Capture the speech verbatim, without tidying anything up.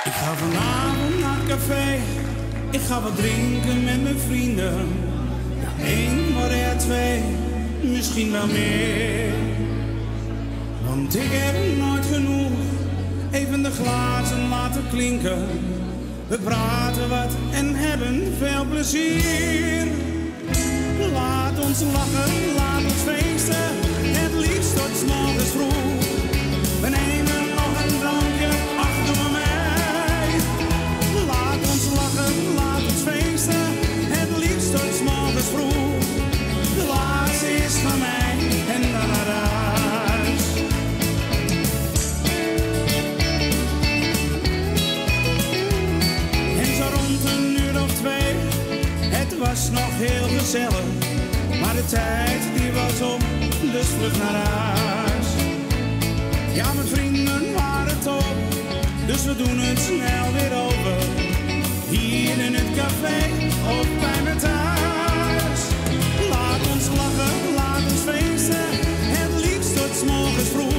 Ik ga vanavond naar het café, ik ga wat drinken met mijn vrienden. Ja, één, maar ja twee, misschien wel meer. Want ik heb nooit genoeg, even de glazen laten klinken. We praten wat en hebben veel plezier. Laat ons lachen, laat ons feesten, het liefst tot 's morgens vroeg. We nemen nog een drankje achter me mij. Laat ons lachen, laat ons feesten, het liefst tot 's morgens vroeg. De laatste is van mij en dan naar huis. En zo rond een uur of twee, het was nog heel gezellig. Maar de tijd die was op, dus vlug naar huis. Ja, mijn vrienden waren top, dus we doen het snel weer over. Hier in het café of bij me thuis. Laat ons lachen, laat ons feesten, het liefst tot 's morgens vroeg.